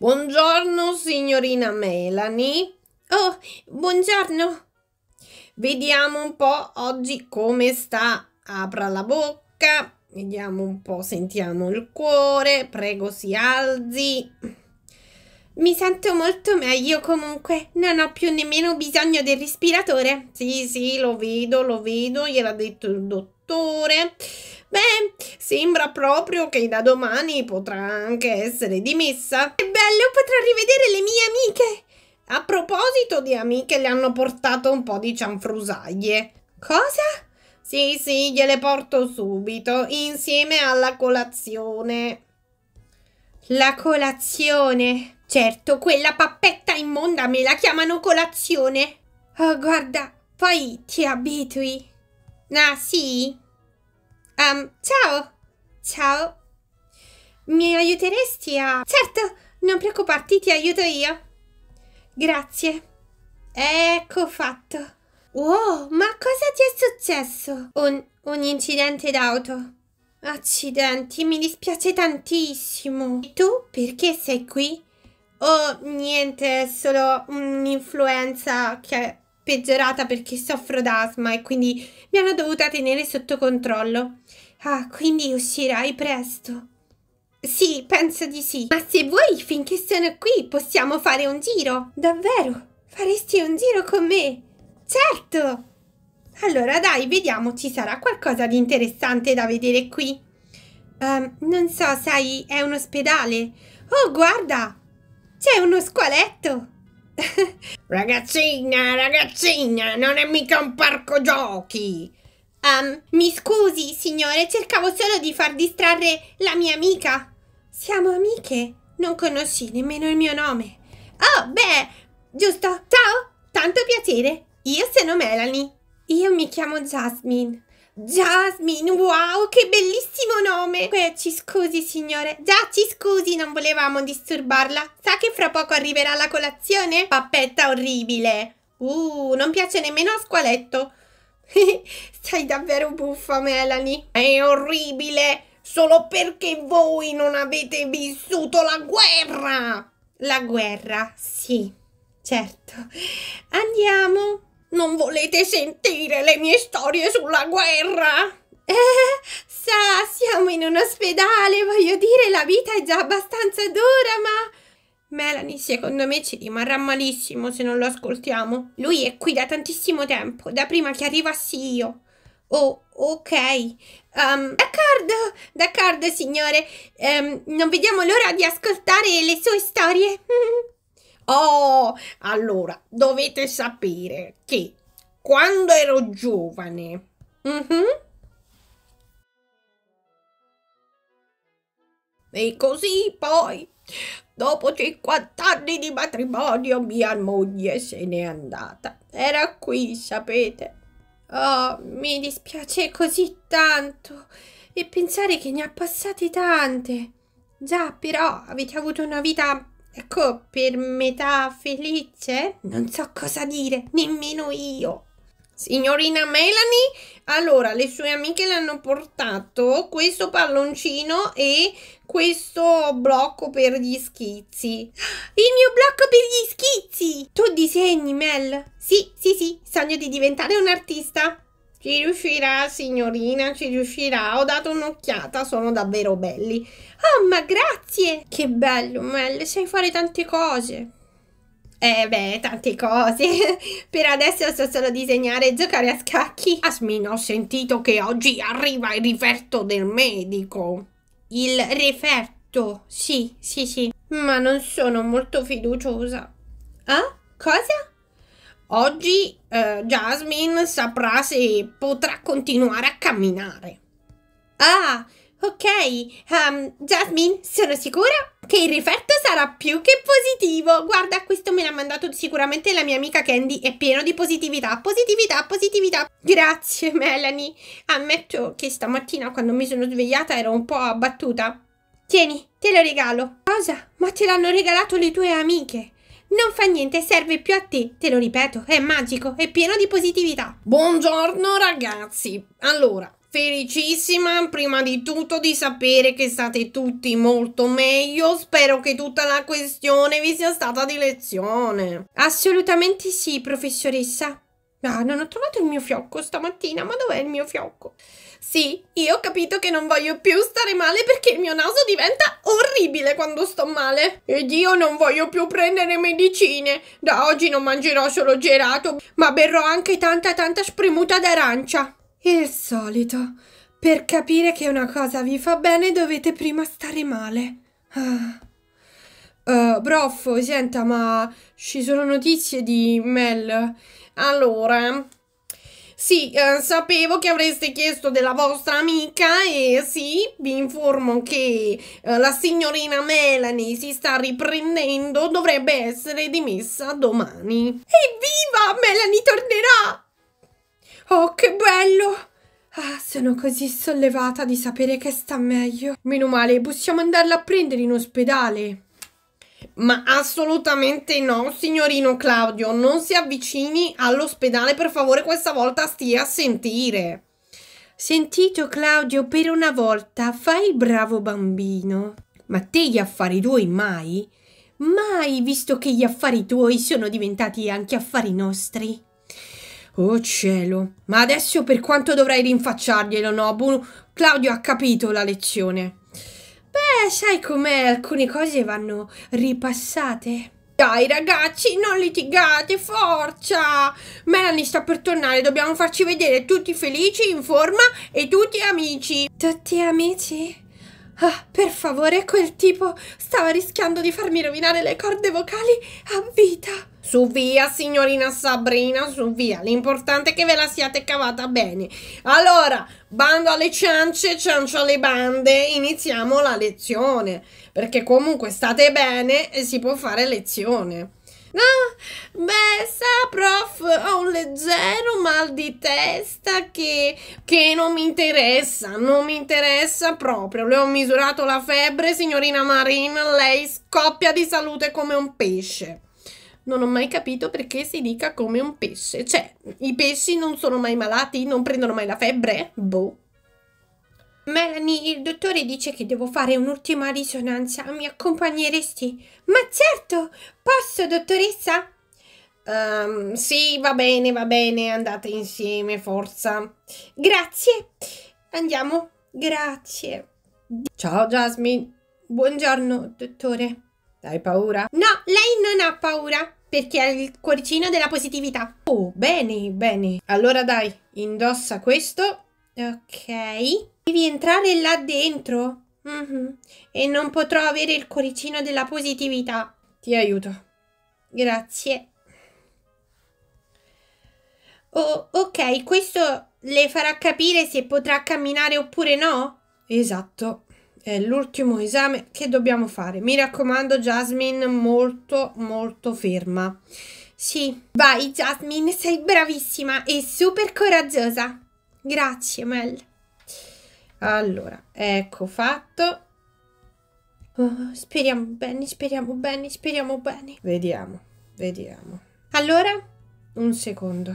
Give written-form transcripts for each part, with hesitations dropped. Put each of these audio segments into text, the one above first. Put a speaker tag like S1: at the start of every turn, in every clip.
S1: Buongiorno, signorina Melanie.
S2: Oh, buongiorno.
S1: Vediamo un po' oggi come sta. Apra la bocca. Vediamo un po', sentiamo il cuore. Prego, si alzi.
S2: Mi sento molto meglio comunque. Non ho più nemmeno bisogno del respiratore.
S1: Sì, lo vedo, gliel'ha detto il dottore. Beh, sembra proprio che da domani potrà anche essere dimessa.
S2: Che bello, potrò rivedere le mie amiche.
S1: A proposito di amiche, le hanno portato un po' di cianfrusaglie.
S2: Cosa?
S1: Sì, gliele porto subito, insieme alla colazione.
S2: La colazione? Certo, quella pappetta immonda me la chiamano colazione. Oh, guarda, poi ti abitui. Ah, sì? Ciao. Mi aiuteresti a... Certo, non preoccuparti, ti aiuto io. Grazie. Ecco fatto. Wow, ma cosa ti è successo? Un incidente d'auto. Accidenti, mi dispiace tantissimo. E tu perché sei qui? Oh, niente, è solo un'influenza che è peggiorata perché soffro d'asma e quindi mi hanno dovuta tenere sotto controllo. Ah, quindi uscirai presto. Sì, penso di sì. Ma se vuoi, finché sono qui, possiamo fare un giro. Davvero? Faresti un giro con me? Certo! Allora dai, vediamo, ci sarà qualcosa di interessante da vedere qui. Non so, sai, è un ospedale. Oh, guarda! C'è uno squaletto!
S1: Ragazzina, non è mica un parco giochi.
S2: Mi scusi, signore, cercavo solo di far distrarre la mia amica. Siamo amiche? Non conosci nemmeno il mio nome. Oh, beh, giusto. Ciao, tanto piacere. Io sono Melanie. Io mi chiamo Jasmine. Jasmine, wow, che bellissimo nome! Ci scusi, signore. Già, ci scusi, non volevamo disturbarla. Sa che fra poco arriverà la colazione? Pappetta orribile. Non piace nemmeno a squaletto. Sei davvero buffa, Melanie.
S1: È orribile solo perché voi non avete vissuto la guerra.
S2: La guerra, sì, certo. Andiamo.
S1: Non volete sentire le mie storie sulla guerra?
S2: Sa, siamo in un ospedale, voglio dire, la vita è già abbastanza dura, ma... Melanie, secondo me ci rimarrà malissimo se non lo ascoltiamo. Lui è qui da tantissimo tempo, da prima che arrivassi io. Oh, ok. D'accordo, signore. Non vediamo l'ora di ascoltare le sue storie.
S1: Oh, allora, dovete sapere che quando ero giovane... E così poi, dopo 50 anni di matrimonio, mia moglie se n'è andata. Era qui, sapete.
S2: Oh, mi dispiace così tanto. E pensare che ne ha passate tante. Già, però, avete avuto una vita... Ecco, per metà felice? Non so cosa dire, nemmeno io.
S1: Signorina Melanie, allora le sue amiche le hanno portato questo palloncino e questo blocco per gli schizzi.
S2: Il mio blocco per gli schizzi! Tu disegni, Mel? Sì, sogno di diventare un artista.
S1: Ci riuscirà, signorina, ci riuscirà. Ho dato un'occhiata, sono davvero belli.
S2: Oh, ma grazie! Che bello, Mel, sai fare tante cose. Tante cose. Per adesso so solo disegnare e giocare a scacchi.
S1: Jasmine, ho sentito che oggi arriva il referto del medico.
S2: Il referto? Sì. Ma non sono molto fiduciosa. Ah? Cosa?
S1: Oggi Jasmine saprà se potrà continuare a camminare.
S2: Ah, ok. Jasmine, sono sicura che il referto sarà più che positivo. Guarda, questo me l'ha mandato sicuramente la mia amica Candy. È pieno di positività. Grazie, Melanie. Ammetto che stamattina quando mi sono svegliata ero un po' abbattuta. Tieni, te lo regalo. Cosa? Ma te l'hanno regalato le tue amiche. Non fa niente, serve più a te, te lo ripeto, è magico, è pieno di positività.
S1: Buongiorno ragazzi. Allora, felicissima prima di tutto di sapere che state tutti molto meglio. Spero che tutta la questione vi sia stata di lezione.
S2: Assolutamente sì, professoressa. Ah, non ho trovato il mio fiocco stamattina, ma dov'è il mio fiocco?
S1: Sì, io ho capito che non voglio più stare male perché il mio naso diventa orribile quando sto male. Ed io non voglio più prendere medicine. Da oggi non mangerò solo gelato, ma berrò anche tanta spremuta d'arancia.
S2: Il solito. Per capire che una cosa vi fa bene dovete prima stare male. Broffo, senta, ma ci sono notizie di Mel?
S1: Allora, sì, sapevo che avreste chiesto della vostra amica e sì, vi informo che la signorina Melanie si sta riprendendo, dovrebbe essere dimessa domani.
S2: Evviva! Melanie tornerà! Oh, che bello! Ah, sono così sollevata di sapere che sta meglio. Meno male, possiamo andarla a prendere in ospedale.
S1: Ma assolutamente no, signorino Claudio, non si avvicini all'ospedale, per favore, questa volta stia a sentire.
S2: Sentito, Claudio, per una volta fai il bravo bambino. Ma te gli affari tuoi mai? Mai, visto che gli affari tuoi sono diventati anche affari nostri. Oh cielo, ma adesso per quanto dovrai rinfacciarglielo, no? Claudio ha capito la lezione. Beh, sai com'è, alcune cose vanno ripassate.
S1: Dai ragazzi, non litigate, forza! Melanie sta per tornare, dobbiamo farci vedere tutti felici, in forma e tutti amici.
S2: Tutti amici? Ah, per favore, quel tipo stava rischiando di farmi rovinare le corde vocali a vita.
S1: Su via, signorina Sabrina, su via. L'importante è che ve la siate cavata bene. Allora, bando alle ciance, ciance alle bande, iniziamo la lezione. Perché comunque state bene e si può fare lezione. Ah, beh, sa, prof, ho un leggero mal di testa che non mi interessa proprio. Le ho misurato la febbre, signorina Marina, lei scoppia di salute come un pesce. Non ho mai capito perché si dica come un pesce. Cioè, i pesci non sono mai malati? Non prendono mai la febbre? Boh.
S2: Melanie, il dottore dice che devo fare un'ultima risonanza. Mi accompagneresti? Ma certo! Posso, dottoressa?
S1: Sì, va bene, andate insieme, forza.
S2: Grazie. Andiamo. Grazie.
S1: Ciao, Jasmine.
S2: Buongiorno, dottore.
S1: Hai paura?
S2: No, lei non ha paura, perché ha il cuoricino della positività.
S1: Oh, bene. Allora dai, indossa questo.
S2: Ok. Devi entrare là dentro. E non potrò avere il cuoricino della positività.
S1: Ti aiuto.
S2: Grazie. Oh, ok, questo le farà capire se potrà camminare oppure no?
S1: Esatto. È l'ultimo esame che dobbiamo fare. Mi raccomando, Jasmine, molto ferma.
S2: Sì, vai Jasmine, sei bravissima e super coraggiosa. Grazie, Mel.
S1: Allora, ecco fatto.
S2: Oh, speriamo bene.
S1: Vediamo.
S2: Allora?
S1: Un secondo.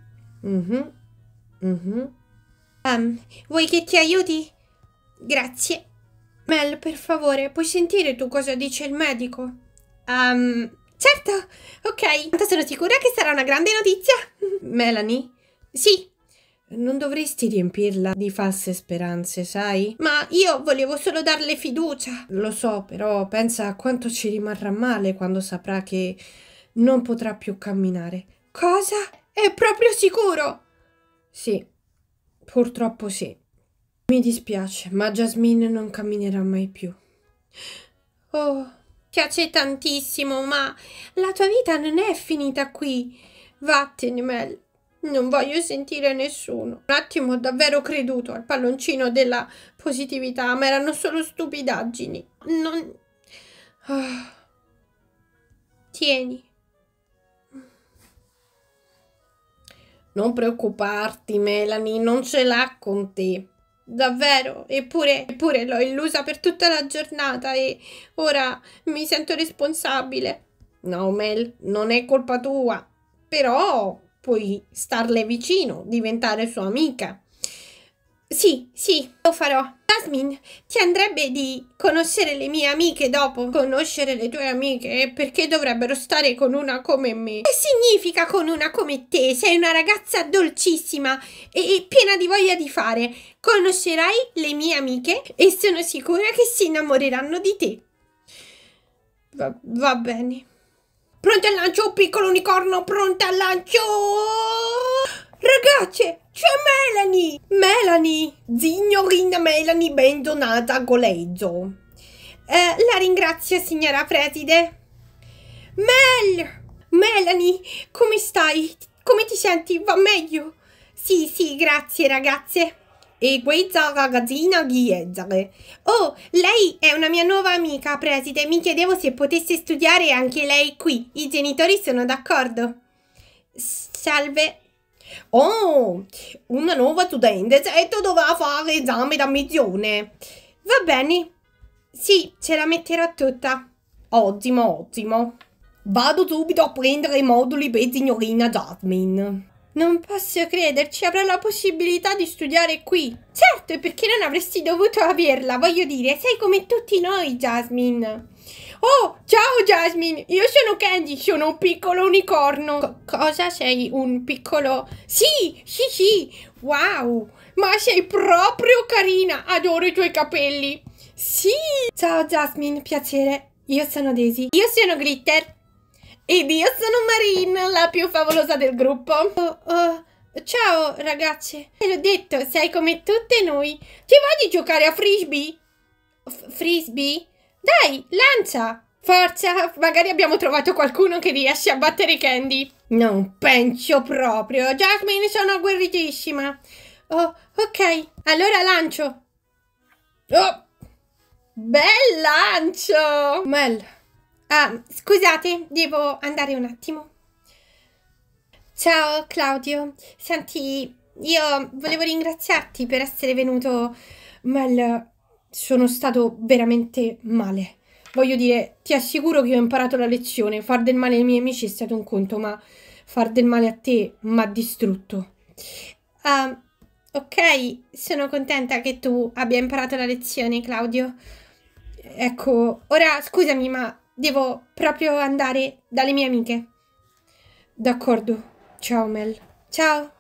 S2: Vuoi che ti aiuti? Grazie. Mel, per favore, puoi sentire tu cosa dice il medico? Certo, ok. Tanto sono sicura che sarà una grande notizia.
S1: Melanie?
S2: Sì.
S1: Non dovresti riempirla di false speranze, sai?
S2: Ma io volevo solo darle fiducia.
S1: Lo so, però pensa a quanto ci rimarrà male quando saprà che non potrà più camminare.
S2: Cosa? È proprio sicuro?
S1: Sì, purtroppo sì. Mi dispiace, ma Jasmine non camminerà mai più.
S2: Oh, piace tantissimo, ma la tua vita non è finita qui. Vattene, Mel. Non voglio sentire nessuno. Un attimo ho davvero creduto al palloncino della positività, ma erano solo stupidaggini. Non... Tieni.
S1: Non preoccuparti, Melanie, non ce l'ha con te.
S2: Davvero? Eppure l'ho illusa per tutta la giornata e ora mi sento responsabile.
S1: No, Mel, non è colpa tua. Però puoi starle vicino, diventare sua amica.
S2: Sì, lo farò. Jasmine, ti andrebbe di conoscere le mie amiche dopo? Conoscere le tue amiche? Perché dovrebbero stare con una come me? Che significa con una come te? Sei una ragazza dolcissima e piena di voglia di fare. Conoscerai le mie amiche e sono sicura che si innamoreranno di te. Va bene. Pronto al lancio, piccolo unicorno, pronto al lancio! Ragazze, c'è Melanie! Melanie! Signorina Melanie, ben donata a Golezzo. La ringrazio, signora preside. Melanie, come stai? Come ti senti? Va meglio? Sì, grazie, ragazze. E questa ragazzina chi è? Oh, lei è una mia nuova amica, preside. Mi chiedevo se potesse studiare anche lei qui. I genitori sono d'accordo. Salve. Oh, una nuova studente, certo dovrà fare esame d'ammissione. Va bene. Sì, ce la metterò tutta. Ottimo. Vado subito a prendere i moduli per signorina Jasmine. Non posso crederci, avrò la possibilità di studiare qui. Certo, e perché non avresti dovuto averla? Voglio dire, sei come tutti noi, Jasmine. Oh, ciao Jasmine, io sono Candy, sono un piccolo unicorno. Cosa sei? Un piccolo... Sì, wow, ma sei proprio carina, adoro i tuoi capelli. Sì. Ciao Jasmine, piacere, io sono Daisy. Io sono Glitter. Ed io sono Marine, la più favolosa del gruppo. Ciao ragazze, te l'ho detto, sei come tutte noi. Ti va di giocare a frisbee? Frisbee? Dai, lancia! Forza, magari abbiamo trovato qualcuno che riesce a battere Candy. Non penso proprio. Jasmine, sono agguerritissima. Oh, ok, allora lancio. Oh, bel lancio! Mel. Scusate, devo andare un attimo. Ciao Claudio, senti, io volevo ringraziarti per essere venuto. Mel, sono stato veramente male. Voglio dire, ti assicuro che ho imparato la lezione. Far del male ai miei amici è stato un conto, ma far del male a te mi ha distrutto. Ok, sono contenta che tu abbia imparato la lezione, Claudio. Ecco, ora scusami, ma devo proprio andare dalle mie amiche. D'accordo. Ciao Mel. Ciao.